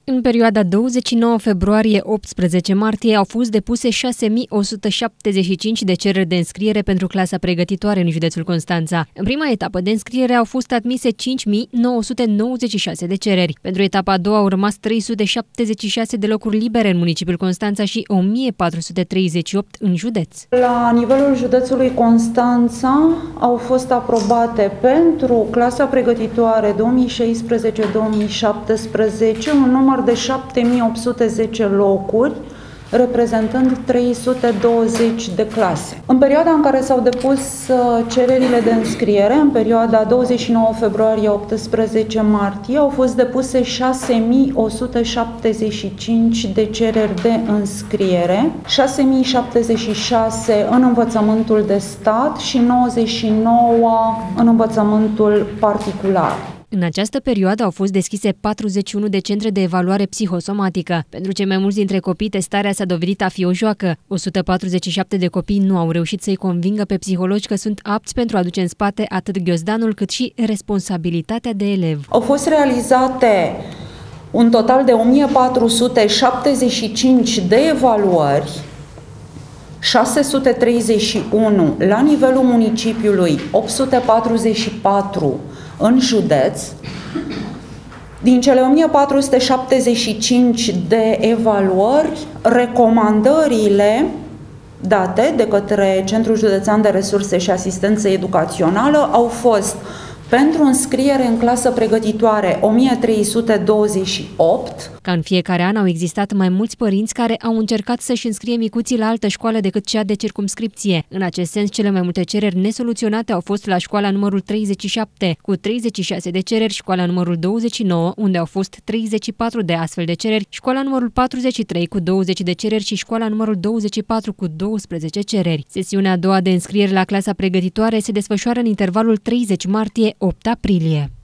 În perioada 29 februarie-18 martie au fost depuse 6.175 de cereri de înscriere pentru clasa pregătitoare în județul Constanța. În prima etapă de înscriere au fost admise 5.996 de cereri. Pentru etapa a doua au rămas 376 de locuri libere în municipiul Constanța și 1.438 în județ. La nivelul județului Constanța au fost aprobate pentru clasa pregătitoare 2016-2017 un număr de 7.810 locuri, reprezentând 320 de clase. În perioada în care s-au depus cererile de înscriere, în perioada 29 februarie-18 martie, au fost depuse 6.175 de cereri de înscriere, 6.076 în învățământul de stat și 99 în învățământul particular. În această perioadă au fost deschise 41 de centre de evaluare psihosomatică. Pentru cei mai mulți dintre copii, testarea s-a dovedit a fi o joacă. 147 de copii nu au reușit să-i convingă pe psihologi că sunt apți pentru a duce în spate atât ghiozdanul cât și responsabilitatea de elev. Au fost realizate un total de 1475 de evaluări, 631 la nivelul municipiului, 844 în județ. Din cele 1475 de evaluări, recomandările date de către Centrul Județean de Resurse și Asistență Educațională au fost: pentru înscriere în clasă pregătitoare 1328. Ca în fiecare an au existat mai mulți părinți care au încercat să-și înscrie micuții la altă școală decât cea de circumscripție. În acest sens, cele mai multe cereri nesoluționate au fost la școala numărul 37, cu 36 de cereri, școala numărul 29, unde au fost 34 de astfel de cereri, școala numărul 43 cu 20 de cereri și școala numărul 24 cu 12 cereri. Sesiunea a doua de înscriere la clasa pregătitoare se desfășoară în intervalul 30 martie-8 aprilie.